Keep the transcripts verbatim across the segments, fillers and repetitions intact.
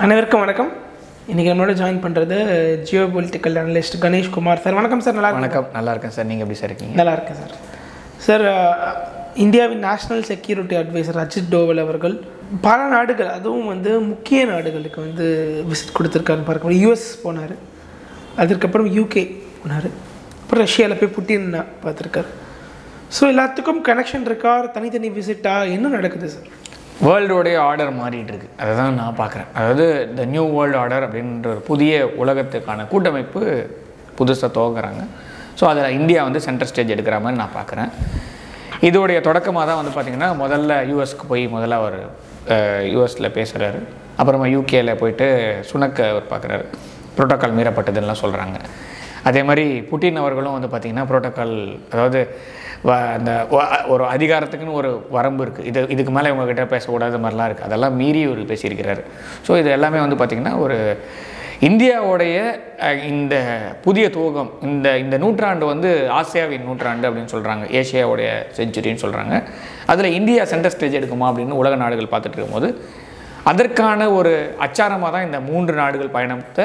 அனைவருக்கும் வணக்கம். இன்றைக்கி நம்மளோட ஜாயின் பண்ணுறது geopolitical analyst Ganesh Kumar sir. வணக்கம் சார். நல்லா வணக்கம். நல்லா இருக்கேன் சார். நீங்கள் எப்படி சார் இருக்கீங்க? நல்லா இருக்கேன் சார். சார், இந்தியாவின் national security adviser Ajit Doval அவர்கள் பல நாடுகள், அதுவும் வந்து முக்கிய நாடுகளுக்கு வந்து விசிட் கொடுத்துருக்காருன்னு பார்க்க. யூஎஸ் போனார், அதுக்கப்புறம் யூகே போனார், அப்புறம் ரஷ்யாவில் போய் புட்டின் பார்த்துருக்காரு. ஸோ எல்லாத்துக்கும் கனெக்ஷன் இருக்கா, தனித்தனி விசிட்டா, என்ன நடக்குது சார்? வேர்ல்டோடைய ஆர்டர் மாறிட்டு இருக்கு. அதை தான் நான் பார்க்குறேன். அதாவது த நியூ வேர்ல்டு ஆர்டர் அப்படின்ற ஒரு புதிய உலகத்துக்கான கூட்டமைப்பு புதுசாக துவங்குறாங்க. ஸோ அதில் இந்தியா வந்து சென்டர் ஸ்டேஜ் எடுக்கிற மாதிரி நான் பார்க்குறேன். இதோடைய தொடக்கமாக தான் வந்து பார்த்திங்கன்னா முதல்ல யூஎஸ்க்கு போய் முதல்ல அவர் யூஎஸில் பேசுகிறாரு. அப்புறமா யூகேயில் போயிட்டு சுனக்க அவர் பார்க்குறாரு. புரோட்டோக்கால் மீறப்பட்டதுன்னெலாம் சொல்கிறாங்க. அதே மாதிரி புட்டின் அவர்களும் வந்து பார்த்திங்கன்னா புரோட்டோக்கால், அதாவது அந்த ஒரு அதிகாரத்துக்குன்னு ஒரு வரம்பு இருக்குது, இது இதுக்கு மேலே இவங்ககிட்ட பேசக்கூடாத மாதிரிலாம் இருக்குது, அதெல்லாம் மீறி ஒரு பேசியிருக்கிறாரு. ஸோ இது எல்லாமே வந்து பார்த்திங்கன்னா ஒரு இந்தியாவுடைய இந்த புதிய துவக்கம், இந்த இந்த நூற்றாண்டு வந்து ஆசியாவின் நூற்றாண்டு அப்படின்னு சொல்கிறாங்க, ஏஷியாவுடைய செஞ்சுரின்னு சொல்கிறாங்க. அதில் இந்தியா சென்டர் ஸ்டேஜ் எடுக்குமா அப்படின்னு உலக நாடுகள் பார்த்துட்டு இருக்கும்போது அதற்கான ஒரு அச்சாரமாக தான் இந்த மூன்று நாடுகள் பயணத்தை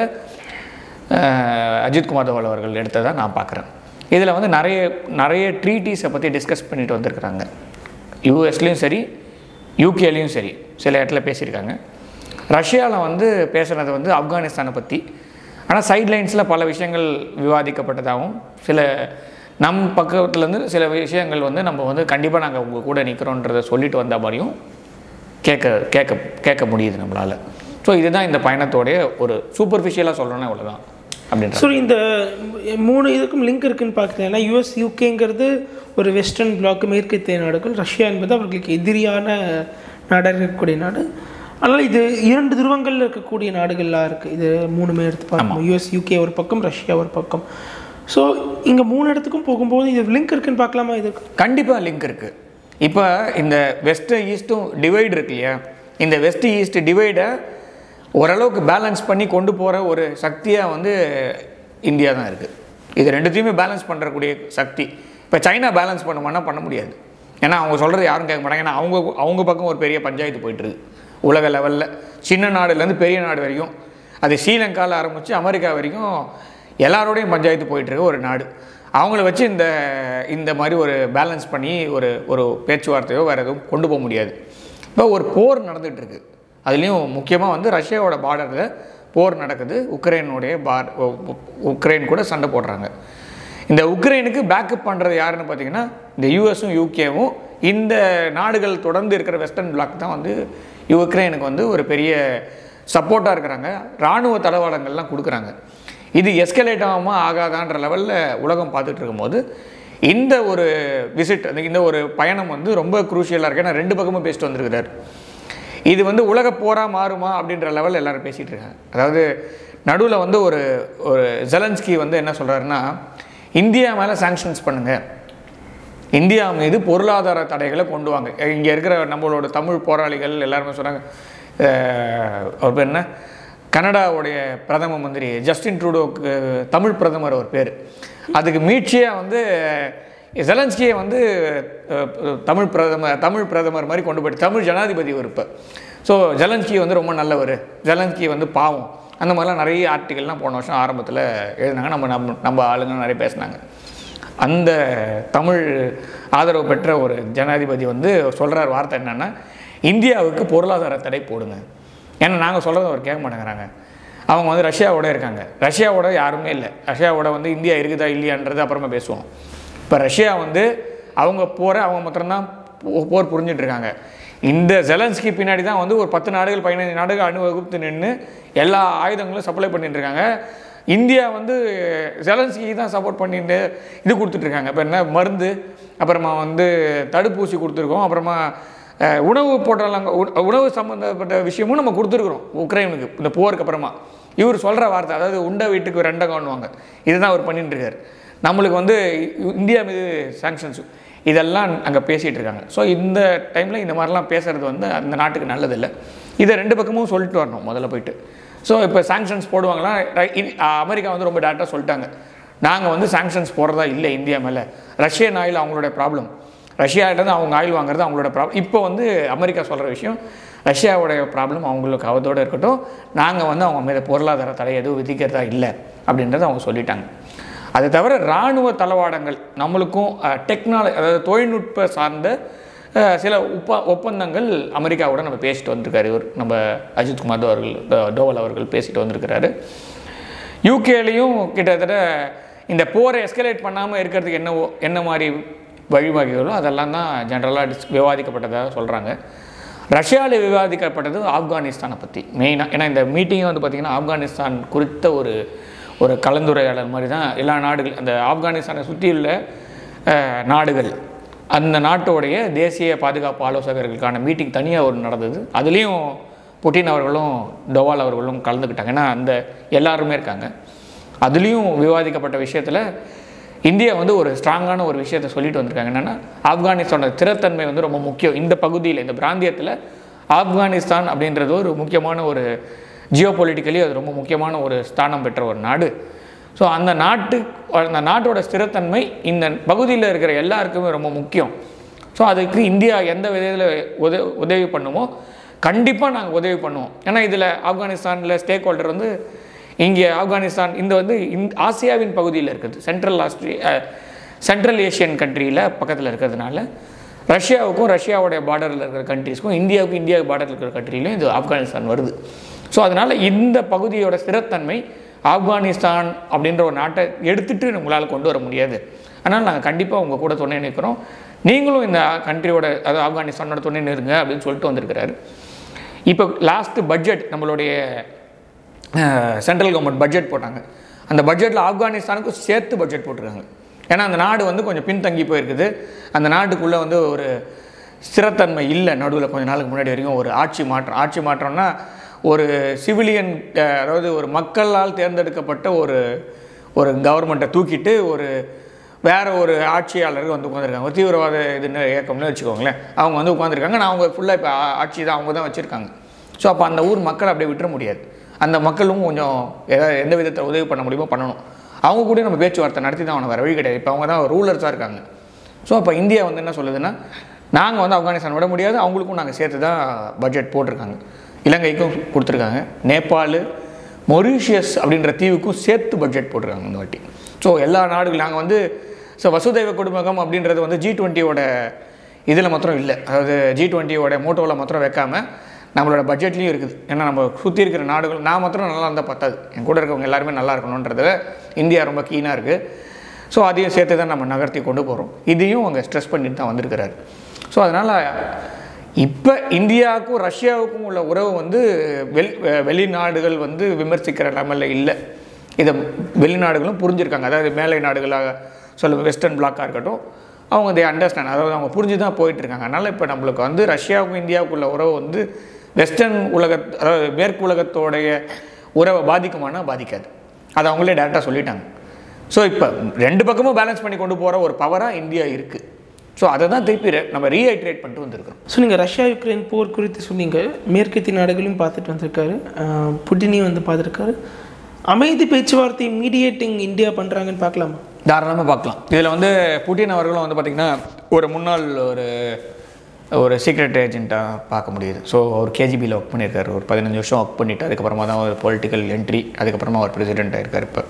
அஜித் குமார் தோவல் அவர்கள் எடுத்ததாக நான் பார்க்குறேன். இதில் வந்து நிறைய நிறைய ட்ரீட்டிஸை பற்றி டிஸ்கஸ் பண்ணிட்டு வந்திருக்கிறாங்க. யூஎஸ்லேயும் சரி, யூகேலேயும் சரி சில இடத்துல பேசியிருக்காங்க. ரஷ்யாவில் வந்து பேசுனது வந்து ஆப்கானிஸ்தானை பற்றி, ஆனால் சைட்லைன்ஸில் பல விஷயங்கள் விவாதிக்கப்பட்டதாகவும், சில நம் பக்கத்துலேருந்து சில விஷயங்கள் வந்து நம்ம வந்து கண்டிப்பாக நாங்கள் உங்கள் கூட நிற்கிறோன்றதை சொல்லிட்டு வந்த மாதிரியும் கேட்க கேட்க கேட்க முடியுது நம்மளால். ஸோ இதுதான் இந்த பயணத்தோடைய ஒரு சூப்பர்ஃபிஷியலாக சொல்லணும்னா இவ்வளோதான் அப்படின்ற. ஸோ இந்த மூணு இதுக்கும் லிங்க் இருக்குதுன்னு பார்க்குறேன்னா, யூஎஸ் யூகேங்கிறது ஒரு வெஸ்டர்ன் பிளாக், மேற்கத்திய நாடுகள், ரஷ்யா என்பது அவர்களுக்கு எதிரியான நாடாக இருக்கக்கூடிய நாடு. அதனால் இது இரண்டு துருவங்களில் இருக்கக்கூடிய நாடுகள்லாம் இருக்குது. இது மூணுமே எடுத்து பார்க்கணும். யூஎஸ் யூகே ஒரு பக்கம், ரஷ்யா ஒரு பக்கம். ஸோ இங்கே மூணு இடத்துக்கும் போகும்போது இது லிங்க் இருக்குதுன்னு பார்க்கலாமா? இது கண்டிப்பாக லிங்க் இருக்குது. இப்போ இந்த வெஸ்ட்டு ஈஸ்ட்டும் டிவைடு இருக்கு இல்லையா, இந்த வெஸ்ட் ஈஸ்ட் டிவைடை ஓரளவுக்கு பேலன்ஸ் பண்ணி கொண்டு போகிற ஒரு சக்தியாக வந்து இந்தியா தான் இருக்குது. இது ரெண்டுத்தையுமே பேலன்ஸ் பண்ணுறக்கூடிய சக்தி. இப்போ சைனா பேலன்ஸ் பண்ணுமானா பண்ண முடியாது. ஏன்னா அவங்க சொல்கிறது யாரும் கேட்க மாட்டாங்க. ஏன்னா அவங்க அவங்க பக்கம் ஒரு பெரிய பஞ்சாயத்து போயிட்டுருக்கு உலக லெவலில். சின்ன நாடுலேருந்து பெரிய நாடு வரைக்கும், அது ஸ்ரீலங்காவில் ஆரம்பித்து அமெரிக்கா வரைக்கும் எல்லாரோடையும் பஞ்சாயத்து போயிட்டுருக்கு ஒரு நாடு. அவங்கள வச்சு இந்த இந்த மாதிரி ஒரு பேலன்ஸ் பண்ணி ஒரு ஒரு பேச்சுவார்த்தையோ வேறு எதுவும் கொண்டு போக முடியாது. இப்போ ஒரு போர் நடந்துகிட்ருக்கு. அதுலேயும் முக்கியமாக வந்து ரஷ்யாவோட பார்டரில் போர் நடக்குது. உக்ரைனுடைய பார் உக்ரைன் கூட சண்டை போடுறாங்க. இந்த உக்ரைனுக்கு பேக்கப் பண்ணுறது யாருன்னு பார்த்தீங்கன்னா இந்த யூஎஸும் யூகேவும், இந்த நாடுகள் தொடர்ந்து இருக்கிற வெஸ்டர்ன் பிளாக் தான் வந்து உக்ரைனுக்கு வந்து ஒரு பெரிய சப்போர்ட்டாக இருக்கிறாங்க. இராணுவ தளவாடங்கள்லாம் கொடுக்குறாங்க. இது எஸ்கலேட் ஆகாமல் ஆகாதான்ற லெவலில் உலகம் பார்த்துட்டு இருக்கும்போது இந்த ஒரு விசிட், இந்த ஒரு பயணம் வந்து ரொம்ப குரூஷியலாக இருக்குது. ஏன்னா ரெண்டு பக்கமும் பேசிட்டு வந்திருக்கிறார். இது வந்து உலக போராக மாறுமா அப்படின்ற லெவலில் எல்லோரும் பேசிகிட்டு இருக்காங்க. அதாவது நடுவில் வந்து ஒரு ஒரு ஜெலன்ஸ்கி வந்து என்ன சொல்கிறாருன்னா, இந்தியா மேலே சாங்ஷன்ஸ் பண்ணுங்கள், இந்தியா மீது பொருளாதார தடைகளை கொண்டு வாங்க. இங்கே இருக்கிற நம்மளோட தமிழ் போராளிகள் எல்லாருமே சொன்னாங்க. அவர் பேர் என்ன, கனடாவுடைய பிரதம மந்திரி ஜஸ்டின் ட்ரூடோக்கு தமிழ் பிரதமர் ஒரு பேர். அதுக்கு மீட்சியாக வந்து ஜெலன்ஸ்கியை வந்து தமிழ் பிரதமர் தமிழ் பிரதமர் மாதிரி கொண்டு போய்ட்டு தமிழ் ஜனாதிபதி ஒரு இப்போ. ஸோ ஜெலன்ஸ்கி வந்து ரொம்ப நல்லவர், ஜெலன்ஸ்கி வந்து பாவம், அந்த மாதிரிலாம் நிறைய ஆர்டிகல்லாம் போன வருஷம் ஆரம்பத்தில் எழுதினாங்க. நம்ம நம்ம நம்ம ஆளுங்க நிறைய பேசினாங்க. அந்த தமிழ் ஆதரவு பெற்ற ஒரு ஜனாதிபதி வந்து சொல்கிறார் வார்த்தை என்னென்னா, இந்தியாவுக்கு பொருளாதார தடை போடுங்க. ஏன்னா நாங்கள் சொல்கிறத அவர் கேட்க மாட்டேங்கிறாங்க. அவங்க வந்து ரஷ்யாவோட இருக்காங்க, ரஷ்யாவோட யாருமே இல்லை. ரஷ்யாவோட வந்து இந்தியா இருக்குதா இல்லையான்றது அப்புறமா பேசுவோம். இப்போ ரஷ்யா வந்து அவங்க போகிற அவங்க மாத்திரம்தான் போர் புரிஞ்சிட்ருக்காங்க. இந்த ஜெலன்ஸ்கி பின்னாடி தான் வந்து ஒரு பத்து நாடுகள் பதினைந்து நாடுகள் அணிவகுத்து நின்று எல்லா ஆயுதங்களும் சப்ளை பண்ணிட்டுருக்காங்க. இந்தியா வந்து ஜெலன்ஸ்கி தான் சப்போர்ட் பண்ணிட்டு இது கொடுத்துட்ருக்காங்க. இப்போ என்ன மருந்து, அப்புறமா வந்து தடுப்பூசி கொடுத்துருக்கோம், அப்புறமா உணவு போட்டாங்க, உணவு சம்மந்தப்பட்ட விஷயமும் நம்ம கொடுத்துருக்குறோம் உக்ரைனுக்கு இந்த போருக்கு அப்புறமா. இவர் சொல்கிற வார்த்தை, அதாவது உண்டை வீட்டுக்கு ரெண்டகம்னுவாங்க, இதுதான் அவர் பண்ணிட்டு இருக்கார். நம்மளுக்கு வந்து இந்தியா மீது சாங்ஷன்ஸ் இதெல்லாம் அங்கே பேசிகிட்டு இருக்காங்க. ஸோ இந்த டைமில் இந்த மாதிரிலாம் பேசுகிறது வந்து அந்த நாட்டுக்கு நல்லதில்லை. இதை ரெண்டு பக்கமும் சொல்லிட்டு வரணும் முதல்ல போயிட்டு. ஸோ இப்போ சாங்ஷன்ஸ் போடுவாங்களா, அமெரிக்கா வந்து ரொம்ப டேரெக்டாக சொல்லிட்டாங்க, நாங்கள் வந்து சாங்ஷன்ஸ் போடுறதா இல்லை இந்தியா மேலே. ரஷ்யன் ஆயில் அவங்களோட ப்ராப்ளம், ரஷ்யாவிட்டருந்து அவங்க ஆயில் வாங்குறது அவங்களோட ப்ராப்ளம். இப்போ வந்து அமெரிக்கா சொல்கிற விஷயம், ரஷ்யாவுடைய ப்ராப்ளம் அவங்களுக்கு அவதோடு இருக்கட்டும், நாங்கள் வந்து அவங்க மீது பொருளாதார தடை எதுவும் விதிக்கிறதா இல்லை அப்படின்றத அவங்க சொல்லிட்டாங்க. அது தவிர இராணுவ தளவாடங்கள் நம்மளுக்கும் டெக்னாலஜி அதாவது தொழில்நுட்ப சார்ந்த சில ஒப்ப ஒப்பந்தங்கள் அமெரிக்காவோட நம்ம பேசிட்டு வந்திருக்காரு. இவர் நம்ம அஜித்குமார் அவர்கள் டோவல் அவர்கள் பேசிட்டு வந்திருக்கிறாரு. யூகேலையும் கிட்டத்தட்ட இந்த போரை எஸ்கலேட் பண்ணாமல் இருக்கிறதுக்கு என்ன என்ன மாதிரி வழிவகைகளோ அதெல்லாம் தான் ஜென்ரலாக டிஸ் விவாதிக்கப்பட்டதாக சொல்கிறாங்க. ரஷ்யாவில் விவாதிக்கப்பட்டது ஆப்கானிஸ்தானை பற்றி மெயினாக. ஏன்னா இந்த மீட்டிங்கே வந்து பார்த்திங்கன்னா ஆப்கானிஸ்தான் குறித்த ஒரு ஒரு கலந்துரையாடல் மாதிரி தான் எல்லா நாடுகள், அந்த ஆப்கானிஸ்தானை சுற்றியுள்ள நாடுகள், அந்த நாட்டோடைய தேசிய பாதுகாப்பு ஆலோசகர்களுக்கான மீட்டிங் தனியாக ஒரு நடந்தது. அதுலேயும் புட்டின் அவர்களும் டோவால் அவர்களும் கலந்துக்கிட்டாங்க. ஏன்னா அந்த எல்லாருமே இருக்காங்க. அதுலேயும் விவாதிக்கப்பட்ட விஷயத்தில் இந்தியா வந்து ஒரு ஸ்ட்ராங்கான ஒரு விஷயத்தை சொல்லிட்டு வந்திருக்காங்க. என்னென்னா ஆப்கானிஸ்தானோட திறத்தன்மை வந்து ரொம்ப முக்கியம். இந்த பகுதியில் இந்த பிராந்தியத்தில் ஆப்கானிஸ்தான் அப்படின்றது ஒரு முக்கியமான ஒரு ஜியோ பொலிட்டிக்கலி அது ரொம்ப முக்கியமான ஒரு ஸ்தானம் பெற்ற ஒரு நாடு. ஸோ அந்த நாட்டு அந்த நாட்டோட ஸ்திரத்தன்மை இந்த பகுதியில் இருக்கிற எல்லாருக்குமே ரொம்ப முக்கியம். ஸோ அதுக்கு இந்தியா எந்த விதத்தில் உத உதவி பண்ணுமோ கண்டிப்பாக நாங்கள் உதவி பண்ணுவோம். ஏன்னா இதில் ஆப்கானிஸ்தானில் ஸ்டேக் ஹோல்டர் வந்து இங்கே ஆப்கானிஸ்தான் இந்த வந்து இந் ஆசியாவின் பகுதியில் இருக்குது, சென்ட்ரல் ஆஸ்ட்ரி சென்ட்ரல் ஏஷியன் கண்ட்ரியில் பக்கத்தில் இருக்கிறதுனால ரஷ்யாவுக்கும் ரஷ்யாவுடைய பார்டரில் இருக்கிற கண்ட்ரிஸ்க்கும் இந்தியாவுக்கும் இந்தியா பார்டரில் இருக்கிற கண்ட்ரிலையும் இது ஆப்கானிஸ்தான் வருது. ஸோ அதனால் இந்த பகுதியோட ஸ்திரத்தன்மை ஆப்கானிஸ்தான் அப்படின்ற ஒரு நாட்டை எடுத்துகிட்டு உங்களால் கொண்டு வர முடியாது. அதனால் நாங்கள் கண்டிப்பாக உங்கள் கூட துணை நிற்கிறோம், நீங்களும் இந்த கண்ட்ரியோட அதாவது ஆப்கானிஸ்தானோட துணை நிறுங்க அப்படின்னு சொல்லிட்டு வந்திருக்கிறாரு. இப்போ லாஸ்ட்டு பட்ஜெட் நம்மளுடைய சென்ட்ரல் கவர்மெண்ட் பட்ஜெட் போட்டாங்க. அந்த பட்ஜெட்டில் ஆப்கானிஸ்தானுக்கும் சேர்த்து பட்ஜெட் போட்டிருக்காங்க. ஏன்னா அந்த நாடு வந்து கொஞ்சம் பின்தங்கி போயிருக்குது. அந்த நாட்டுக்குள்ளே வந்து ஒரு ஸ்திரத்தன்மை இல்லை. நடுவில் கொஞ்சம் நாளுக்கு முன்னாடி வரைக்கும் ஒரு ஆட்சி மாற்றம் ஆட்சி மாற்றம்னா ஒரு சிவிலியன் அதாவது ஒரு மக்களால் தேர்ந்தெடுக்கப்பட்ட ஒரு ஒரு கவர்மெண்ட்டை தூக்கிட்டு ஒரு வேறு ஒரு ஆட்சியாளர்கள் வந்து உட்காந்துருக்காங்க. ஒரு தீவிரவாத இதுன்னு இயக்கம்னு வச்சுக்கோங்களேன், அவங்க வந்து உட்காந்துருக்காங்க. நான் அவங்க ஃபுல்லாக இப்போ ஆட்சி தான் அவங்க தான் வச்சுருக்காங்க. ஸோ அப்போ அந்த ஊர் மக்கள் அப்படியே விட்டுற முடியாது. அந்த மக்களும் கொஞ்சம் ஏதாவது எந்த விதத்தை உதவி பண்ண முடியுமோ பண்ணணும். அவங்க கூட நம்ம பேச்சுவார்த்தை நடத்தி தான் அவனை வேறு வழி கிடையாது. இப்போ அவங்க தான் ரூலர்ஸாக இருக்காங்க. ஸோ அப்போ இந்தியா வந்து என்ன சொல்லுதுன்னா, நாங்கள் வந்து ஆப்கானிஸ்தான் விட முடியாது, அவங்களுக்கும் நாங்கள் சேர்த்து தான் பட்ஜெட் போட்டிருக்காங்க. இலங்கைக்கும் கொடுத்துருக்காங்க, நேபாள், மொரீஷியஸ் அப்படின்ற தீவுக்கும் சேர்த்து பட்ஜெட் போட்டிருக்காங்க இந்த வாட்டி. ஸோ எல்லா நாடுகள் நாங்கள் வந்து ஸோ வசுதெய்வ குடும்பகம் அப்படின்றது வந்து ஜி டுவெண்ட்டியோட இதில் மாத்திரம் இல்லை, அதாவது ஜி டுவெண்ட்டியோட மோட்டோவில் மாத்திரம் வைக்காமல் நம்மளோட பட்ஜெட்லேயும் இருக்குது. ஏன்னா நம்ம சுற்றி இருக்கிற நாடுகள் நான் மாத்திரம் நல்லா இருந்தால் பத்தாது, என் கூட இருக்கவங்க எல்லாருமே நல்லா இருக்கணுன்றதில் இந்தியா ரொம்ப கீனாக இருக்குது. ஸோ அதையும் சேர்த்து தான் நம்ம நகர்த்தி கொண்டு போகிறோம். இதையும் அவங்க ஸ்ட்ரெஸ் பண்ணிட்டு தான் வந்திருக்கிறாரு. ஸோ அதனால் இப்போ இந்தியாவுக்கும் ரஷ்யாவுக்கும் உள்ள உறவு வந்து வெள் வெளிநாடுகள் வந்து விமர்சிக்கிற லெவலில் இல்லை. இதை வெளிநாடுகளும் புரிஞ்சுருக்காங்க. அதாவது மேலை நாடுகளாக சொல்ல வெஸ்டர்ன் பிளாக்காக இருக்கட்டும், அவங்க தே அண்டர்ஸ்டாண்ட், அதாவது அவங்க புரிஞ்சு தான் போயிட்டுருக்காங்க. அதனால் இப்போ நம்மளுக்கு வந்து ரஷ்யாவுக்கும் இந்தியாவுக்குள்ள உறவு வந்து வெஸ்டர்ன் உலக அதாவது மேற்கு உலகத்தோடைய உறவை பாதிக்குமானா பாதிக்காது. அதை அவங்களே டேரெக்டாக சொல்லிட்டாங்க. ஸோ இப்போ ரெண்டு பக்கமும் பேலன்ஸ் பண்ணி கொண்டு போகிற ஒரு பவராக இந்தியா இருக்குது. ஸோ அதை தான் திருப்பி நம்ம ரீஹைட்ரேட் பண்ணிட்டு வந்திருக்கோம். ஸோ நீங்கள் ரஷ்யா யுக்ரைன் போர் குறித்து சொன்னீங்க, மேற்கத்திய நாடுகளையும் பார்த்துட்டு வந்திருக்காரு, புட்டினையும் வந்து பார்த்துருக்காரு. அமைதி பேச்சுவார்த்தை மீடியேட்டிங் இந்தியா பண்ணுறாங்கன்னு பார்க்கலாமா? தாராளமாக பார்க்கலாம். இதில் வந்து புட்டின் அவர்களும் வந்து பார்த்திங்கன்னா ஒரு முன்னாள் ஒரு ஒரு சீக்ரெட் ஏஜென்ட்டாக பார்க்க முடியுது. ஸோ அவர் கேஜிபியில் ஒர்க் பண்ணியிருக்காரு, ஒரு பதினஞ்சு வருஷம் ஒர்க் பண்ணிவிட்டு அதுக்கப்புறமா தான் ஒரு பொலிட்டிக்கல் என்ட்ரி, அதுக்கப்புறமா அவர் பிரசிடென்ட் ஆகிருக்கார் இப்போ.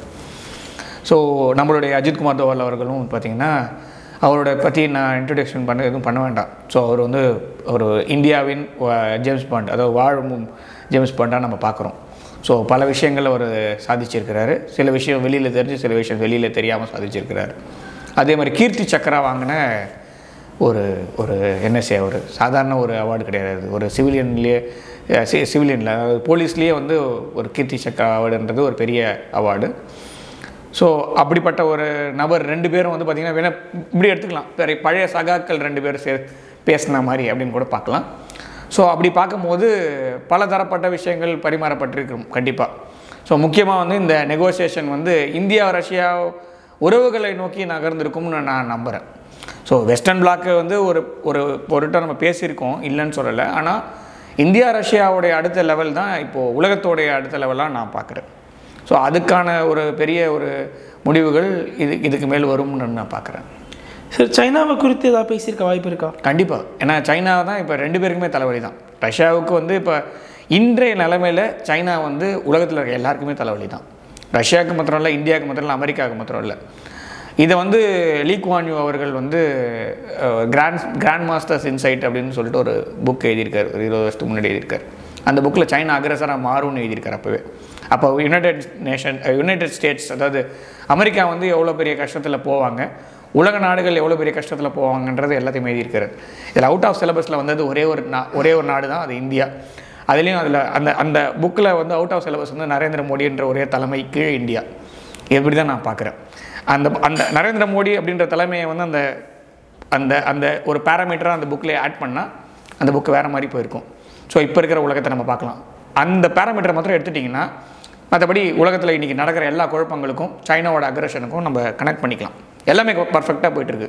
ஸோ நம்மளுடைய அஜித்குமார் தோவல் அவர்களும் பார்த்திங்கன்னா அவரோட பற்றி நான் இன்ட்ரடக்ஷன் பண்ண எதுவும் பண்ண வேண்டாம். ஸோ அவர் வந்து ஒரு இந்தியாவின் ஜேம்ஸ் பாண்ட், அதாவது வாழும் ஜேம்ஸ் பாண்டாக நம்ம பார்க்குறோம். ஸோ பல விஷயங்கள் அவர் சாதிச்சிருக்கிறாரு. சில விஷயம் வெளியில் தெரிஞ்சு சில விஷயம் வெளியில் தெரியாமல் சாதிச்சிருக்கிறாரு. அதே மாதிரி கீர்த்தி சக்கரா வாங்கின ஒரு ஒரு என்எஸ்ஏ ஒரு சாதாரண ஒரு அவார்டு கிடையாது. ஒரு சிவிலியன்லேயே சி சிவிலியனில் அதாவது போலீஸ்லேயே வந்து ஒரு கீர்த்தி சக்கரா அவார்டுன்றது ஒரு பெரிய அவார்டு. ஸோ அப்படிப்பட்ட ஒரு நபர் ரெண்டு பேரும் வந்து பார்த்திங்கன்னா வேணால் இப்படி எடுத்துக்கலாம், வேறு பழைய சகாக்கள் ரெண்டு பேரும் சே பேசின மாதிரி அப்படின்னு கூட பார்க்கலாம். ஸோ அப்படி பார்க்கும்போது பல தரப்பட்ட விஷயங்கள் பரிமாறப்பட்டிருக்கும் கண்டிப்பாக. ஸோ முக்கியமாக வந்து இந்த நெகோசியேஷன் வந்து இந்தியா ரஷ்யா உறவுகளை நோக்கி நகர்ந்திருக்கும்னு நான் நம்புகிறேன். ஸோ வெஸ்டர்ன் பிளாக்கு வந்து ஒரு ஒரு பொருட்டாக நம்ம பேசியிருக்கோம், இல்லைன்னு சொல்லலை. ஆனால் இந்தியா ரஷ்யாவுடைய அடுத்த லெவல் தான் இப்போது உலகத்தோடைய அடுத்த லெவலாக நான் பார்க்குறேன். ஸோ அதுக்கான ஒரு பெரிய ஒரு முடிவுகள் இது இதுக்கு மேல் வரும்னு நான் பார்க்குறேன். சார் சைனாவை குறித்து ஏதாவது பேசியிருக்க வாய்ப்பு இருக்கா? கண்டிப்பாக. ஏன்னா சைனா தான் இப்போ ரெண்டு பேருக்குமே தலைவலி தான். ரஷ்யாவுக்கு வந்து இப்போ இன்றைய நிலைமையில் சைனா வந்து உலகத்தில் இருக்க எல்லாருக்குமே தலைவலி தான். ரஷ்யாவுக்கு மாத்திரம் இல்லை, இந்தியாவுக்கு மாத்திரம் இல்லை, அமெரிக்காவுக்கு மாத்திரம் இல்லை. இதை வந்து லீ குவான் யூ அவர்கள் வந்து கிராண்ட் கிராண்ட் மாஸ்டர்ஸ் இன்சைட் அப்படின்னு சொல்லிட்டு ஒரு புக் எழுதியிருக்காரு, ஒரு இருபது வருஷத்துக்கு முன்னாடி எழுதியிருக்காரு. அந்த புக்கில் சைனா அக்ரஸராக மாறும்னு எழுதியிருக்காரு அப்போவே. அப்போ யுனைடெட் நேஷன் யுனைடெட் ஸ்டேட்ஸ், அதாவது அமெரிக்கா வந்து எவ்வளோ பெரிய கஷ்டத்தில் போவாங்க, உலக நாடுகள் எவ்வளோ பெரிய கஷ்டத்தில் போவாங்கன்றது எல்லாத்தையும் எழுதியிருக்காரு. இதில் அவுட் ஆஃப் சிலபஸில் வந்தது ஒரே ஒரு நா ஒரே ஒரு நாடு தான், அது இந்தியா. அதுலேயும் அதில் அந்த அந்த புக்கில் வந்து அவுட் ஆஃப் சிலபஸ் வந்து நரேந்திர மோடி என்ற ஒரே தலைமை கீழே இந்தியா. எப்படி தான் நான் பார்க்குறேன். அந்த அந்த நரேந்திர மோடி அப்படின்ற தலைமையை வந்து அந்த அந்த அந்த ஒரு பேராமீட்டராக அந்த புக்கில் ஆட் பண்ணால் அந்த புக்கு வேறு மாதிரி போயிருக்கும். ஸோ இப்போ இருக்கிற உலகத்தை நம்ம பார்க்கலாம். அந்த பேராமீட்டரை மாத்திரம் எடுத்துட்டிங்கன்னா மற்றபடி உலகத்தில் இன்றைக்கி நடக்கிற எல்லா குழப்பங்களுக்கும் சைனாவோட அக்ரஷனுக்கும் நம்ம கனெக்ட் பண்ணிக்கலாம். எல்லாமே பர்ஃபெக்டாக போயிட்டுருக்கு.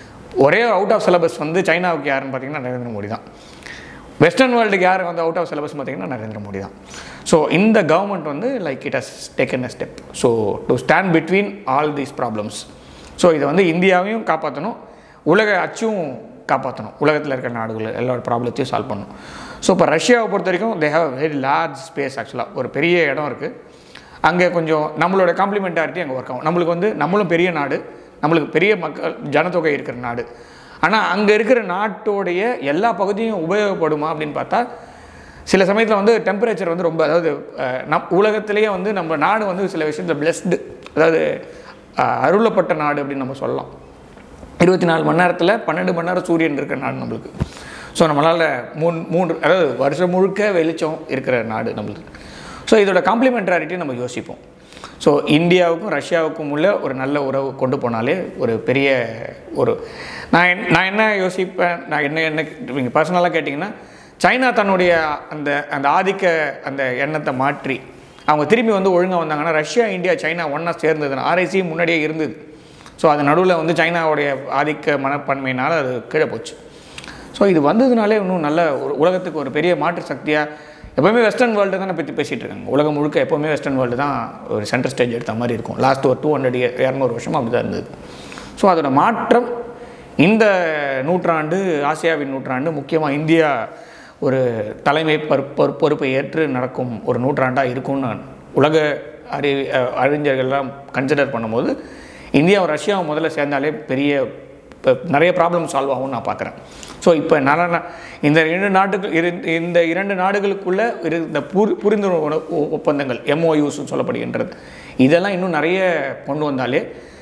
ஒரே அவுட் ஆஃப் சிலபஸ் வந்து சைனாவுக்கு யாருன்னு பார்த்தீங்கன்னா நரேந்திர மோடி தான். வெஸ்டர்ன் வேர்ல்டுக்கு யார் வந்து அவுட் ஆஃப் சிலபஸ் பார்த்தீங்கன்னா நரேந்திர மோடி தான். ஸோ இந்த கவர்மெண்ட் வந்து like it has taken a step so to stand between all these problems. So இதை வந்து இந்தியாவையும் காப்பாற்றணும், உலக அச்சும் காப்பாற்றணும், உலகத்தில் இருக்கிற நாடுகள் எல்லாரோட ப்ராப்ளத்தையும் சால்வ் பண்ணணும். ஸோ இப்போ ரஷ்யாவை பொறுத்த வரைக்கும் they have very large space. ஆக்சுவலாக ஒரு பெரிய இடம் இருக்குது. அங்கே கொஞ்சம் நம்மளோட காம்ப்ளிமெண்டாரிட்டி அங்கே ஒர்க் ஆகும். நம்மளுக்கு வந்து நம்மளும் பெரிய நாடு, நம்மளுக்கு பெரிய மக்கள் ஜனத்தொகை இருக்கிற நாடு. ஆனால் அங்கே இருக்கிற நாட்டோடைய எல்லா பகுதியும் உபயோகப்படுமா அப்படின்னு பார்த்தா சில சமயத்தில் வந்து டெம்பரேச்சர் வந்து ரொம்ப, அதாவது நம் உலகத்திலேயே வந்து நம்ம நாடு வந்து சில விஷயத்தில் பிளெஸ்டு, அதாவது அருளப்பட்ட நாடு அப்படின்னு நம்ம சொல்லலாம். இருபத்தி நாலு மணி நேரத்தில் பன்னெண்டு மணி நேரம் சூரியன் இருக்கிற நாடு நம்மளுக்கு. ஸோ நம்மளால் மூணு மூன்று அதாவது வருஷம் முழுக்க வெளிச்சம் இருக்கிற நாடு நம்மளுக்கு. ஸோ இதோட காம்ப்ளிமெண்ட்ராரிட்டி நம்ம யோசிப்போம். ஸோ இந்தியாவுக்கும் ரஷ்யாவுக்கும் உள்ள ஒரு நல்ல உறவு கொண்டு போனாலே ஒரு பெரிய ஒரு நான் என் நான் என்ன யோசிப்பேன், நான் என்ன என்ன நீங்கள் பர்சனலாக கேட்டிங்கன்னா, சைனா தன்னுடைய அந்த அந்த ஆதிக்க அந்த எண்ணத்தை மாற்றி அவங்க திரும்பி வந்து ஒழுங்காக வந்தாங்கன்னா, ரஷ்யா இந்தியா சைனா ஒன்றா சேர்ந்ததுன்னா, ஆர்ஐசி முன்னாடியே இருந்தது. ஸோ அது நடுவில் வந்து சைனாவுடைய ஆதிக்க மனப்பான்மையினால் அது கீழே போச்சு. ஸோ இது வந்ததுனாலே இன்னும் நல்ல ஒரு உலகத்துக்கு ஒரு பெரிய மாற்று சக்தியாக, எப்போவுமே வெஸ்டர்ன் வேர்ல்டு தான் பற்றி பேசிகிட்டு இருக்காங்க. உலகம் முழுக்க எப்போவுமே வெஸ்டர்ன் வேர்ல்டு தான் ஒரு சென்டர் ஸ்டேஜ் எடுத்த மாதிரி இருக்கும். லாஸ்ட் ஒரு டூ ஹண்ட்ரட் இயர் இரநூறு வருஷமாக அப்படி தான் இருந்தது. ஸோ அதோட மாற்றம் இந்த நூற்றாண்டு, ஆசியாவின் நூற்றாண்டு, முக்கியமாக இந்தியா ஒரு தலைமை பொறுப்பு பொறுப்பை ஏற்று நடக்கும் ஒரு நூற்றாண்டாக இருக்கும்னு உலக அறி அறிஞர்கள்லாம் கன்சிடர் பண்ணும்போது இந்தியாவும் ரஷ்யாவும் முதல்ல சேர்ந்தாலே பெரிய நிறைய ப்ராப்ளம் சால்வ் ஆகும்னு நான் பார்க்குறேன். ஸோ இப்போ நல்ல இந்த இரண்டு நாட்டுகள் இரு இந்த இரண்டு நாடுகளுக்குள்ளே இருந்த புரி புரிந்துணர்வு ஒப்பந்தங்கள் எம்ஓயூஸ்ன்னு சொல்லப்படுகின்றது, இதெல்லாம் இன்னும் நிறைய கொண்டு வந்தாலே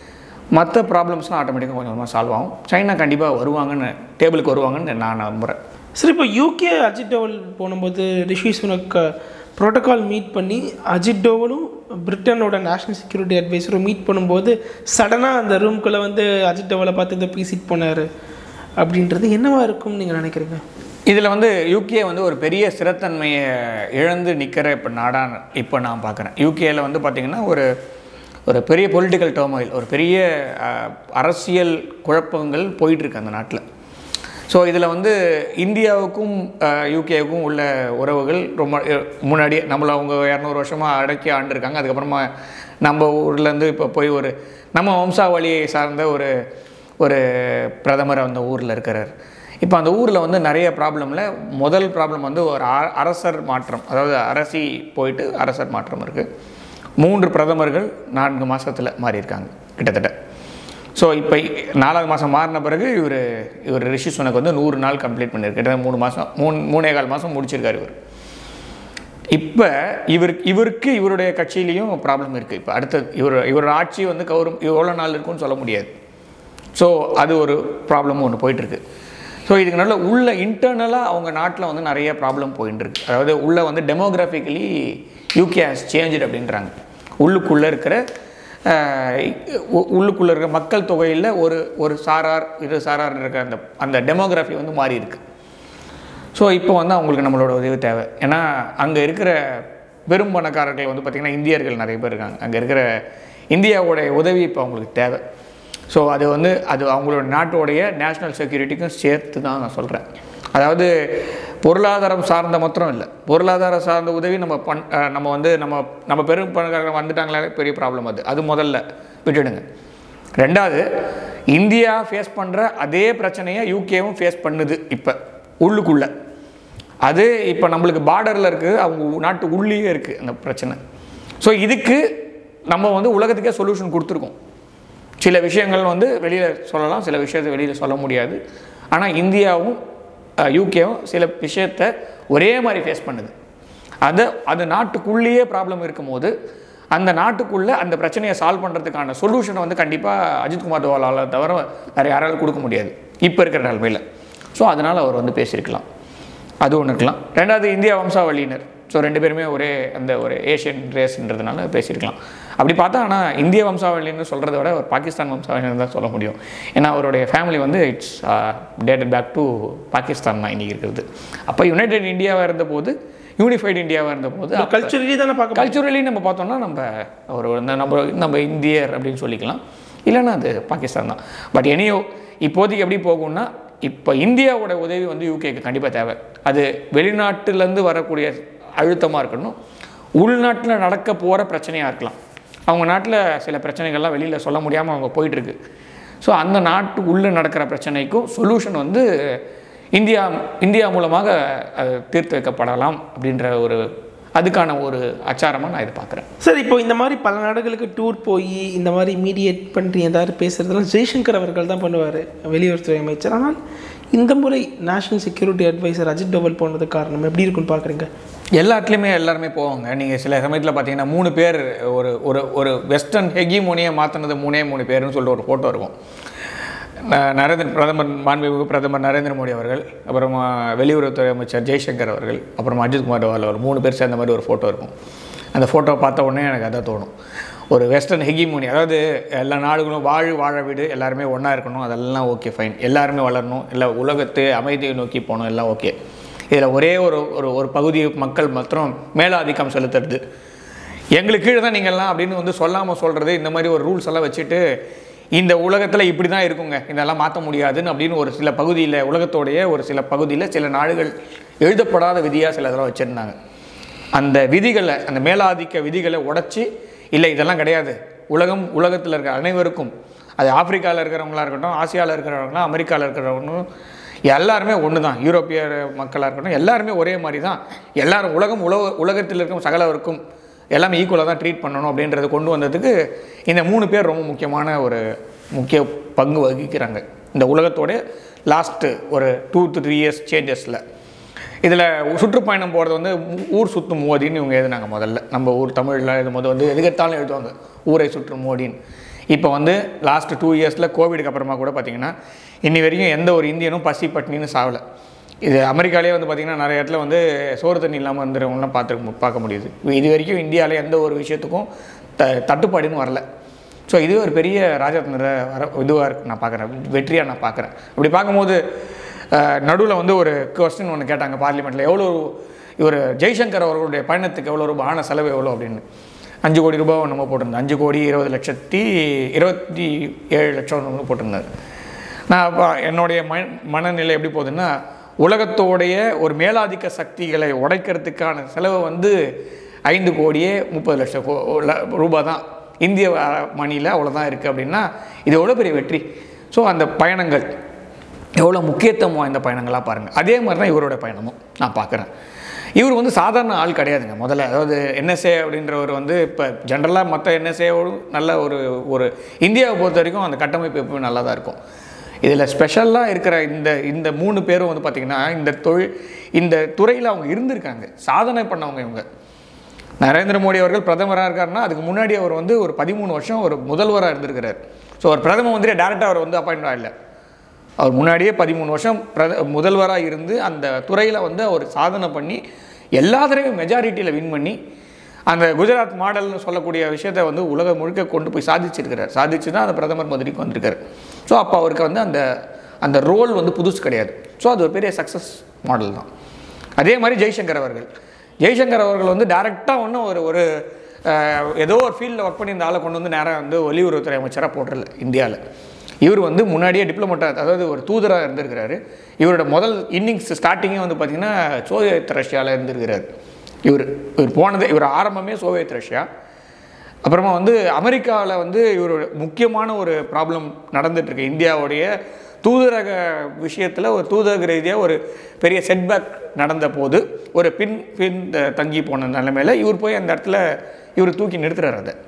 மற்ற ப்ராப்ளம்ஸ்லாம் ஆட்டோமேட்டிக்காக கொஞ்சம் கொஞ்சமாக சால்வ் ஆகும். சைனா கண்டிப்பாக வருவாங்கன்னு, டேபிளுக்கு வருவாங்கன்னு நான் நம்புகிறேன். சரி, இப்போ யூகே அஜித் டோவல் போகும்போது ரிஷி சுனக் ப்ரோட்டோக்கால் மீட் பண்ணி அஜித் டோவலும் பிரிட்டனோட நேஷ்னல் செக்யூரிட்டி அட்வைசரும் மீட் பண்ணும்போது சடனாக அந்த ரூம்குள்ளே வந்து அஜித் டோவலை பார்த்து இதை பேசிட்டு போனார் அப்படின்றது என்னவா இருக்கும்னு நீங்கள் நினைக்கிறீங்க? இதில் வந்து யூகே வந்து ஒரு பெரிய ஸ்திரத்தன்மையை இழந்து நிற்கிற இப்போ நாடாக இப்போ நான் பார்க்குறேன். யூகேயில் வந்து பார்த்திங்கன்னா ஒரு ஒரு பெரிய பொலிட்டிக்கல் டர்மாயில், ஒரு பெரிய அரசியல் குழப்பங்கள் போயிட்டுருக்கு அந்த நாட்டில். ஸோ இதில் வந்து இந்தியாவுக்கும் யூகேவுக்கும் உள்ள உறவுகள் ரொம்ப முன்னாடியே நம்மளை அவங்க இரநூறு வருஷமாக அடக்கி ஆண்டிருக்காங்க. அதுக்கப்புறமா நம்ம ஊர்லேருந்து இப்போ போய் ஒரு நம்ம வம்சாவளியை சார்ந்த ஒரு ஒரு பிரதமர் அந்த ஊரில் இருக்கிறார். இப்போ அந்த ஊரில் வந்து நிறைய ப்ராப்ளமில் முதல் ப்ராப்ளம் வந்து ஒரு அரசர் மாற்றம், அதாவது அரசி போயிட்டு அரசர் மாற்றம் இருக்குது. மூன்று பிரதமர்கள் நான்கு மாதத்தில் மாறியிருக்காங்க கிட்டத்தட்ட. ஸோ இப்போ நாலாவது மாதம் மாறின பிறகு இவர் இவர் ரிஷி சுனக் வந்து நூறு நாள் கம்ப்ளீட் பண்ணியிருக்கு. கிட்டத்தட்ட மூணு மாதம் மூணு மூணே கால் மாதம் முடிச்சிருக்கார் இவர். இப்போ இவருக்கு இவருக்கு இவருடைய கட்சியிலையும் ப்ராப்ளம் இருக்குது. இப்போ அடுத்த இவர் இவரோட ஆட்சி வந்து கவரும் எவ்வளோ நாள் இருக்குன்னு சொல்ல முடியாது. ஸோ அது ஒரு ப்ராப்ளமும் ஒன்று போயிட்டுருக்கு. ஸோ இதுக்கு நல்ல உள்ள இன்டர்னலாக அவங்க நாட்டில் வந்து நிறைய ப்ராப்ளம் போயிட்டுருக்கு. அதாவது உள்ளே வந்து டெமோகிராஃபிக்கலி யூகே ஹஸ் சேஞ்சு அப்படின்றாங்க. உள்ளுக்குள்ளே இருக்கிற உள்ளுக்குள்ளே இருக்கிற மக்கள் தொகையில் ஒரு ஒரு சாரார் இரு சாரார் இருக்கிற அந்த அந்த டெமோகிராஃபி வந்து மாறி இருக்குது. ஸோ இப்போ வந்து அவங்களுக்கு நம்மளோட உதவி தேவை. ஏன்னா அங்கே இருக்கிற பெரும் பணக்காரர்கள் வந்து பார்த்திங்கன்னா இந்தியர்கள் நிறைய பேர் இருக்காங்க. அங்கே இருக்கிற இந்தியாவோடைய உதவி இப்போ அவங்களுக்கு தேவை. ஸோ அது வந்து அது அவங்களோட நாட்டோடைய நேஷ்னல் செக்யூரிட்டிக்கும் சேர்த்து தான் நான் சொல்கிறேன். அதாவது பொருளாதாரம் சார்ந்த மாத்திரம் இல்லை, பொருளாதாரம் சார்ந்த உதவி நம்ம பண் நம்ம வந்து நம்ம நம்ம பெரும் பணக்காரர்கள் வந்துட்டாங்களே பெரிய ப்ராப்ளம். அது அது முதல்ல விட்டுடுங்க. ரெண்டாவது இந்தியா ஃபேஸ் பண்ணுற அதே பிரச்சனையை யூகேவும் ஃபேஸ் பண்ணுது இப்போ உள்ளுக்குள்ளே. அது இப்போ நம்மளுக்கு பார்டரில் இருக்குது, அவங்க நாட்டு உள்ளேயே இருக்குது அந்த பிரச்சனை. ஸோ இதுக்கு நம்ம வந்து உலகத்துக்கே சொல்யூஷன் கொடுத்துருக்கோம். சில விஷயங்கள் வந்து வெளியில் சொல்லலாம், சில விஷயத்தை வெளியில் சொல்ல முடியாது. ஆனால் இந்தியாவும் யூகேவும் சில விஷயத்தை ஒரே மாதிரி ஃபேஸ் பண்ணுது. அதை அது நாட்டுக்குள்ளேயே ப்ராப்ளம் இருக்கும்போது அந்த நாட்டுக்குள்ளே அந்த பிரச்சனையை சால்வ் பண்ணுறதுக்கான சொல்யூஷனை வந்து கண்டிப்பாக அஜித்குமார் தோவலால் தவிர வேறு யாராலும் கொடுக்க முடியாது இப்போ இருக்கிற நிலைமையில். ஸோ அதனால் அவர் வந்து பேசியிருக்கலாம், அது ஒன்று இருக்கலாம். ரெண்டாவது இந்தியா வம்சாவளியினர், ஸோ ரெண்டு பேருமே ஒரே அந்த ஒரு ஏஷியன் ரேஸ்ன்றதுனால பேசியிருக்கலாம். அப்படி பார்த்தா ஆனால் இந்திய வம்சாவளின்னு சொல்கிறத விட ஒரு பாகிஸ்தான் வம்சாவளின்னு தான் சொல்ல முடியும். ஏன்னா அவருடைய ஃபேமிலி வந்து it's dated back to Pakistan தான் இன்றைக்கி இருக்கிறது. அப்போ யுனைடெட் இந்தியாவாக இருந்தபோது, யூனிஃபைடு இந்தியாவாக இருந்தபோது கல்ச்சுரலி தானே பார்க்க கல்ச்சுரலி நம்ம பார்த்தோம்னா நம்ம ஒரு நம்ம நம்ம இந்தியர் அப்படின்னு சொல்லிக்கலாம், இல்லைன்னா அது பாகிஸ்தான் தான். பட் எனியோ இப்போதைக்கு எப்படி போகும்னா, இப்போ இந்தியாவோட உதவி வந்து யூகேக்கு கண்டிப்பாக தேவை. அது வெளிநாட்டிலேருந்து வரக்கூடிய அழுத்தமாக இருக்கணும், உள்நாட்டில் நடக்க போகிற பிரச்சனையாக இருக்கலாம். அவங்க நாட்டில் சில பிரச்சனைகள்லாம் வெளியில் சொல்ல முடியாமல் அவங்க போயிட்டுருக்கு. ஸோ அந்த நாட்டு உள்ளே நடக்கிற பிரச்சனைக்கும் சொல்யூஷன் வந்து இந்தியா இந்தியா மூலமாக அது தீர்த்து வைக்கப்படலாம் அப்படின்ற ஒரு அதுக்கான ஒரு அச்சாரமாக நான் இதை பார்க்குறேன். சார், இப்போ இந்த மாதிரி பல நாடுகளுக்கு டூர் போய் இந்த மாதிரி மீடியேட் பண்ணி ஏதாவது பேசுகிறதுலாம் ஜெய்சங்கர் அவர்கள் தான் பண்ணுவார், வெளியுறவுத்துறை அமைச்சர். ஆனால் இந்த முறை national security adviser Ajit Doval போனது காரணம் எப்படி இருக்குன்னு பார்க்குறீங்க? எல்லாத்துலேயுமே எல்லாருமே போவாங்க. நீங்கள் சில சமயத்தில் பார்த்தீங்கன்னா மூணு பேர் ஒரு ஒரு ஒரு வெஸ்டர்ன் ஹெகிமோனியை மாற்றினது மூணே மூணு பேருன்னு சொல்லிட்டு ஒரு ஃபோட்டோ இருக்கும். நரேந்திர பிரதமர் மாண்புமிகு பிரதமர் நரேந்திர மோடி அவர்கள், அப்புறமா வெளியுறவுத்துறை அமைச்சர் ஜெய்சங்கர் அவர்கள், அப்புறமா அஜித்குமார் தோவல் அவர் மூணு பேர் சேர்ந்த மாதிரி ஒரு ஃபோட்டோ இருக்கும். அந்த ஃபோட்டோ பார்த்த உடனே எனக்கு அதான் தோணும், ஒரு வெஸ்டர்ன் ஹெகிமோனி, அதாவது எல்லா நாடுகளும் வாழ் வாழ வீடு எல்லாருமே ஒன்றா இருக்கணும், அதெல்லாம் ஓகே ஃபைன், எல்லாருமே வளரணும், இல்லை உலகத்தை அமைதியை நோக்கி போகணும், எல்லாம் ஓகே. இதில் ஒரே ஒரு ஒரு ஒரு பகுதி மக்கள் மாத்திரம் மேலாதிக்கம் செலுத்துறது, எங்களுக்கு கீழே தான் நீங்கள்லாம் அப்படின்னு வந்து சொல்லாமல் சொல்கிறது, இந்த மாதிரி ஒரு ரூல்ஸ் எல்லாம் வச்சுட்டு இந்த உலகத்தில் இப்படி தான் இருக்குங்க, இதெல்லாம் மாற்ற முடியாதுன்னு அப்படின்னு ஒரு சில பகுதியில், உலகத்தோடைய ஒரு சில பகுதியில் சில நாடுகள் எழுதப்படாத விதியாக சில இதெல்லாம் வச்சுருந்தாங்க. அந்த விதிகளை, அந்த மேலாதிக்க விதிகளை உடச்சி, இல்லை இதெல்லாம் கிடையாது, உலகம் உலகத்தில் இருக்கிற அனைவருக்கும், அது ஆப்பிரிக்காவில் இருக்கிறவங்களா இருக்கட்டும், ஆசியாவில் இருக்கிறவங்களும், அமெரிக்காவில் இருக்கிறவங்களும் எல்லாருமே ஒன்று தான், யூரோப்பிய மக்களாக இருக்கட்டும் எல்லாருமே ஒரே மாதிரி தான், எல்லாரும் உலகம் உலக உலகத்தில் இருக்கும் சகலவருக்கும் எல்லாமே ஈக்குவலாக தான் ட்ரீட் பண்ணணும் அப்படின்றத கொண்டு வந்ததுக்கு இந்த மூணு பேர் ரொம்ப முக்கியமான ஒரு முக்கிய பங்கு வகிக்கிறாங்க இந்த உலகத்தோட லாஸ்ட்டு ஒரு டூ டு த்ரீ இயர்ஸ் சேஞ்சஸில். இதில் சுற்றுப்பயணம் போகிறது வந்து ஊர் சுற்றும் மோடின்னு இவங்க எழுதுனாங்க முதல்ல. நம்ம ஊர் தமிழில் எழுதும்போது வந்து எதுக்கெடுத்தாலும் எழுதுவாங்க ஊரை சுற்றும் மோடின்னு. இப்போ வந்து லாஸ்ட்டு டூ இயர்ஸில் கோவிடுக்கு அப்புறமா கூட பார்த்திங்கன்னா இன்னி வரைக்கும் எந்த ஒரு இந்தியனும் பசி பட்டினின்னு சாவலை. இது அமெரிக்காலே வந்து பார்த்திங்கன்னா நிறைய இடத்துல வந்து சோறு தண்ணி இல்லாமல் வந்துடுறவங்களாம் பார்த்து பார்க்க முடியுது. இது வரைக்கும் இந்தியாவில் எந்த ஒரு விஷயத்துக்கும் த தட்டுப்பாடுன்னு வரல. ஸோ இது ஒரு பெரிய ராஜரத்ன வர இதுவாக இருக்குது நான் பார்க்குறேன், வெற்றியாக நான் பார்க்குறேன். அப்படி பார்க்கும்போது நடுவில் வந்து ஒரு கொஸ்டின் ஒன்று கேட்டாங்க பார்லிமெண்ட்டில், எவ்வளோ இவர் ஜெய்சங்கர் அவர்களுடைய பயணத்துக்கு எவ்வளோ ரூபாய் ஆன செலவு எவ்வளோ அப்படின்னு. அஞ்சு கோடி ரூபாய் நம்ம போட்டிருந்தேன், அஞ்சு கோடி இருபது லட்சத்தி இருபத்தி ஏழு லட்சம் நம்ம போட்டிருந்தார். நான் என்னுடைய ம மனநிலை எப்படி போகுதுன்னா, உலகத்தோடைய ஒரு மேலாதிக்க சக்திகளை உடைக்கிறதுக்கான செலவு வந்து ஐந்து கோடியே முப்பது லட்சம் ரூபாய் தான், இந்திய மணியில் அவ்வளோதான் இருக்குது அப்படின்னா இது எவ்வளோ பெரிய வெற்றி. ஸோ அந்த பயணங்கள் எவ்வளோ முக்கியத்துவம் வாய்ந்த பயணங்களாக பாருங்கள். அதே மாதிரி தான் இவரோட பயணமும் நான் பார்க்குறேன். இவர் வந்து சாதாரண ஆள் கிடையாதுங்க. முதல்ல அதாவது என்எஸ்ஏ அப்படின்றவர் வந்து இப்போ ஜென்ரலாக மற்ற என்எஸ்ஏவோடும் நல்ல ஒரு ஒரு இந்தியாவை பொறுத்த வரைக்கும் அந்த கட்டமைப்பு எப்பவும் நல்லா தான் இருக்கும். இதில் ஸ்பெஷலாக இருக்கிற இந்த இந்த மூணு பேரும் வந்து பார்த்திங்கன்னா இந்த தொழில் இந்த துறையில் அவங்க இருந்திருக்காங்க, சாதனை பண்ணவங்க இவங்க. நரேந்திர மோடி அவர்கள் பிரதமராக இருக்காருன்னா அதுக்கு முன்னாடி அவர் வந்து ஒரு பதிமூணு வருஷம் ஒரு முதல்வராக இருந்திருக்கிறார். ஸோ ஒரு பிரதம மந்திரி டேரெக்டாக அவர் வந்து அப்பாயின்ட் ஆகலை, அவர் முன்னாடியே பதிமூணு வருஷம் பிரத முதல்வராக இருந்து அந்த துறையில் வந்து அவர் சாதனை பண்ணி எல்லா தடவையும் மெஜாரிட்டியில் வின் பண்ணி அந்த குஜராத் மாடல்னு சொல்லக்கூடிய விஷயத்தை வந்து உலகம் முழுக்க கொண்டு போய் சாதிச்சிருக்கிறார். சாதிச்சு தான் அந்த பிரதமர் மந்திரிக்கு வந்திருக்காரு. ஸோ அப்போ அவருக்கு வந்து அந்த அந்த ரோல் வந்து புதுசு கிடையாது. ஸோ அது ஒரு பெரிய சக்ஸஸ் மாடல் தான். அதே மாதிரி ஜெய்சங்கர் அவர்கள் ஜெய்சங்கர் அவர்கள் வந்து டேரெக்டாக ஒன்றும் ஒரு ஒரு ஏதோ ஒரு ஃபீல்டில் ஒர்க் பண்ணி இந்த ஆளை கொண்டு வந்து நேராக வந்து வெளியுறவுத்துறை அமைச்சராக போட்டுடல இந்தியாவில். இவர் வந்து முன்னாடியே டிப்ளமேட்டாக, அதாவது ஒரு தூதராக இருந்திருக்கிறாரு. இவரோட முதல் இன்னிங்ஸ் ஸ்டார்டிங்கே வந்து பார்த்திங்கன்னா சோவியத் ரஷ்யாவில் இருந்திருக்கிறார். இவர் இவர் போனது இவர் ஆரம்பமே சோவியத் ரஷ்யா. அப்புறமா வந்து அமெரிக்காவில் வந்து இவர் முக்கியமான ஒரு ப்ராப்ளம் நடந்துகிட்ருக்கு. இந்தியாவுடைய தூதரக விஷயத்தில் ஒரு தூதரக ரீதியாக ஒரு பெரிய செட்பேக் நடந்த போது ஒரு பின் பின் தங்கி போன நிலைமையில் இவர் போய் அந்த இடத்துல இவர் தூக்கி நிறுத்துறாரு அதை.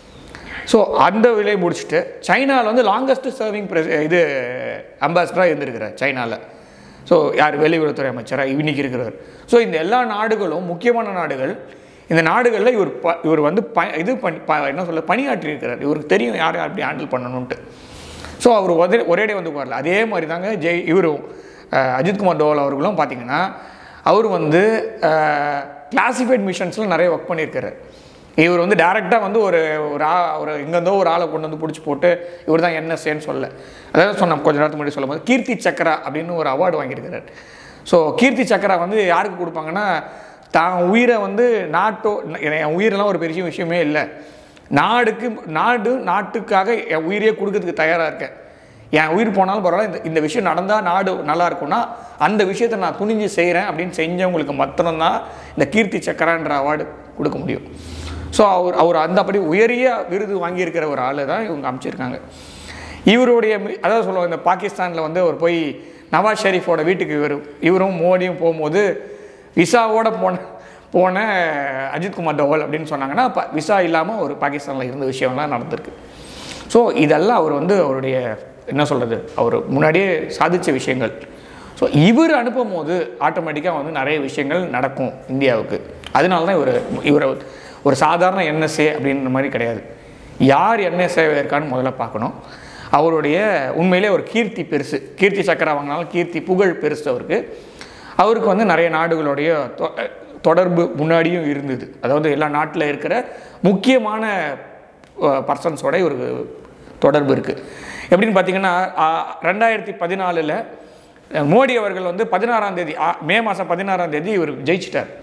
ஸோ அந்த விலையை முடிச்சுட்டு சைனாவில் வந்து லாங்கஸ்ட் சர்விங் ப்ரெஸ் இது அம்பாசிடராக இருந்திருக்கிறார் சைனாவில். ஸோ யார் வெளியுறவுத்துறை அமைச்சராக இன்னைக்கு இருக்கிறார். ஸோ இந்த எல்லா நாடுகளும் முக்கியமான நாடுகள், இந்த நாடுகளில் இவர் ப இவர் வந்து ப இது பண்ணி ப என்ன சொல்ல பணியாற்றியிருக்கிறார். இவருக்கு தெரியும் யார் யார் அப்படி ஹேண்டில் பண்ணணுன்ட்டு. ஸோ அவர் ஒரே ஒரேடே வந்து வரல. அதே மாதிரி தாங்க ஜெய் இவரும் அஜித்குமார் டோவல் அவர்களும் பார்த்திங்கன்னா அவர் வந்து கிளாசிஃபைட் மிஷன்ஸில் நிறைய ஒர்க் பண்ணியிருக்கிறார். இவர் வந்து டேரெக்டாக வந்து ஒரு ஒரு ஆ ஒரு எங்கேருந்தோ ஒரு ஆளை கொண்டு வந்து பிடிச்சி போட்டு இவர் தான் என்எஸ்ஏன்னு சொல்ல, அதாவது சொன்னோம் கொஞ்சம் நேரத்துக்கு முன்னாடி சொல்லும் போது கீர்த்தி சக்கரா அப்படின்னு ஒரு அவார்டு வாங்கியிருக்கிறார். ஸோ கீர்த்தி சக்கரா வந்து யாருக்கு கொடுப்பாங்கன்னா, தான் உயிரை வந்து நாட்டோ என் உயிரெல்லாம் ஒரு பெரிய விஷயமே இல்லை, நாடுக்கு நாடு நாட்டுக்காக என் உயிரையே கொடுக்கறதுக்கு தயாராக இருக்கேன், என் உயிர் போனாலும் பரவாயில்ல, இந்த இந்த விஷயம் நடந்தால் நாடு நல்லா இருக்கும்னா அந்த விஷயத்தை நான் துணிஞ்சு செய்கிறேன் அப்படின்னு செஞ்சவங்களுக்கு மாத்திரம்தான் இந்த கீர்த்தி சக்கரான்ற அவார்டு கொடுக்க முடியும். ஸோ அவர் அவர் அந்த அப்படி உயரிய விருது வாங்கியிருக்கிற ஒரு ஆள் தான் இவங்க அமைச்சிருக்காங்க. இவருடைய அதாவது சொல்லுவாங்க, இந்த பாகிஸ்தானில் வந்து அவர் போய் நவாஸ் ஷெரீஃபோட வீட்டுக்கு இவர் இவரும் மோடியும் போகும்போது விசாவோட போன போன அஜித்குமார் டோவல் அப்படின்னு சொன்னாங்கன்னா, ப விசா இல்லாமல் ஒரு பாகிஸ்தானில் இருந்த விஷயம்லாம் நடந்திருக்கு. ஸோ இதெல்லாம் அவர் வந்து அவருடைய என்ன சொல்கிறது, அவர் முன்னாடியே சாதித்த விஷயங்கள். ஸோ இவர் அனுப்பும் போது ஆட்டோமேட்டிக்காக வந்து நிறைய விஷயங்கள் நடக்கும் இந்தியாவுக்கு. அதனால தான் இவர் இவரை ஒரு சாதாரண என்எஸ்ஏ அப்படின்ற மாதிரி கிடையாது. யார் என்எஸ்ஏ இருக்கான்னு முதல்ல பார்க்கணும். அவருடைய உண்மையிலே ஒரு கீர்த்தி பெருசு, கீர்த்தி சக்கரா வாங்கினாலும் கீர்த்தி புகழ் பெருசு அவருக்கு. அவருக்கு வந்து நிறைய நாடுகளுடைய தொடர்பு முன்னாடியும் இருந்தது. அதாவது எல்லா நாட்டில் இருக்கிற முக்கியமான பர்சன்ஸோட இவருக்கு தொடர்பு இருக்குது. எப்படின்னு பார்த்தீங்கன்னா, ரெண்டாயிரத்தி பதினாலில் மோடி அவர்கள் வந்து பதினாறாம் தேதி மே மாதம் பதினாறாம் தேதி இவர் ஜெயிச்சிட்டார்.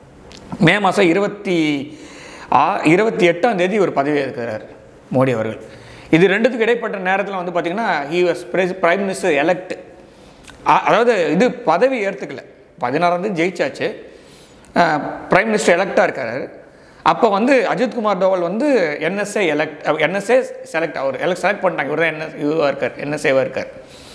மே மாதம் இருபத்தி ஆ இருபத்தி எட்டாம் தேதி இவர் பதவி ஏற்கிறார் மோடி அவர்கள். இது ரெண்டுத்துக்கு இடைப்பட்ட நேரத்தில் வந்து பார்த்திங்கன்னா he was prime minister elect. அதாவது இது பதவி ஏற்றுக்கல, பதினாறாம் தேதி ஜெயிச்சாச்சு, பிரைம் மினிஸ்டர் எலெக்டாக இருக்கார். அப்போ வந்து அஜித்குமார் டோவல் வந்து என்எஸ்ஏ எலெக்ட் என்எஸ்ஏ செலக்ட் அவர் எலெக்ட் செலக்ட் பண்ணிட்டாங்க. இவர் தான் என்எஸ் இதுவாக இருக்கார், என்எஸ்ஏவாக இருக்கார்.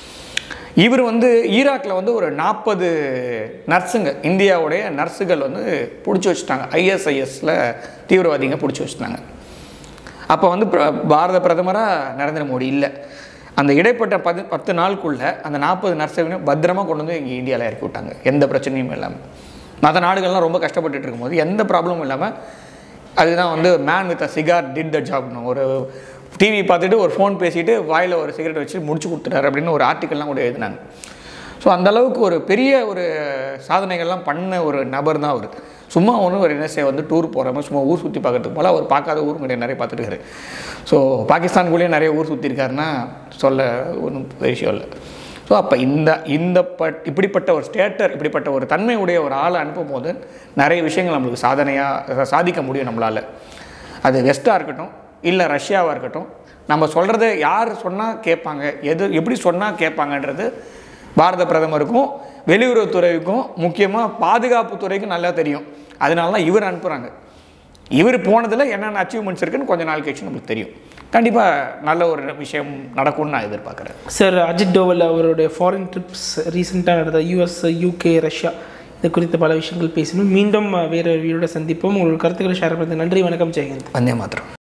இவர் வந்து ஈராக்கில் வந்து ஒரு நாற்பது நர்ஸுங்க, இந்தியாவுடைய நர்ஸுகள் வந்து பிடிச்சி வச்சுட்டாங்க, ஐஎஸ்ஐஎஸில் தீவிரவாதிங்க பிடிச்சி வச்சுட்டாங்க. அப்போ வந்து பாரத பிரதமராக நரேந்திர மோடி இல்லை. அந்த இடைப்பட்ட பத்து பத்து நாளுக்குள்ளே அந்த நாற்பது நர்ஸையும் பத்திரமாக கொண்டு வந்து இங்கே இந்தியாவில் இறக்கி விட்டாங்க, எந்த பிரச்சனையும் இல்லாமல். மற்ற நாடுகள்லாம் ரொம்ப கஷ்டப்பட்டுட்டு இருக்கும்போது எந்த ப்ராப்ளமும் இல்லாமல், அதுதான் வந்து man with a cigar did the ஜாப்னு, ஒரு டிவி பார்த்துட்டு ஒரு ஃபோன் பேசிட்டு வாயில் ஒரு சிகரெட் வச்சு முடிச்சு கொடுத்துட்டாரு அப்படின்னு ஒரு ஆர்டிக்கல்லாம் கூட எழுதினாங்க. ஸோ அந்தளவுக்கு ஒரு பெரிய ஒரு சாதனைகள்லாம் பண்ண ஒரு நபர் தான் அவர். சும்மா ஒன்று ஒரு என்எஸ்ஏ வந்து டூர் போகிற மாதிரி சும்மா ஊர் சுற்றி பார்க்கறதுக்கு போல் அவர் பார்க்காத ஊர் கிடையாது, நிறைய பார்த்துருக்காரு. ஸோ பாகிஸ்தானுக்குள்ளேயே நிறைய ஊர் சுற்றிருக்காருன்னா சொல்ல ஒன்றும் விஷயம் இல்லை. ஸோ அப்போ இந்த இந்த பட் இப்படிப்பட்ட ஒரு ஸ்டேட்டர், இப்படிப்பட்ட ஒரு தன்மை உடைய ஒரு ஆளை அனுப்பும் போது நிறைய விஷயங்கள் நம்மளுக்கு சாதனையாக சாதிக்க முடியும் நம்மளால். அது வெஸ்ட்டாக இருக்கட்டும் இல்லை ரஷ்யாவாக இருக்கட்டும், நம்ம சொல்கிறத யார் சொன்னால் கேட்பாங்க, எது எப்படி சொன்னால் கேட்பாங்கன்றது பாரத பிரதமருக்கும் வெளியுறவுத்துறைக்கும் முக்கியமாக பாதுகாப்பு துறைக்கும் நல்லா தெரியும். அதனால தான் இவர் அனுப்புகிறாங்க. இவர் போனதில் என்னென்ன அச்சீவ்மெண்ட்ஸ் இருக்குன்னு கொஞ்சம் நாள் கழிச்சு நம்மளுக்கு தெரியும். கண்டிப்பாக நல்ல ஒரு விஷயம் நடக்கும்னு நான் எதிர்பார்க்குறேன். சார், அஜித் டோவல் அவருடைய ஃபாரின் ட்ரிப்ஸ் ரீசெண்டாக நடந்த யூஎஸ், யூகே, ரஷ்யா இது குறித்த பல விஷயங்கள் பேசணும். மீண்டும் வேறு வீடியோட சந்திப்போம். உங்களோட கருத்துக்களை ஷேர் பண்ணுறது நன்றி. வணக்கம். ஜெயஹிந்த். வந்தே மாத்திரம்.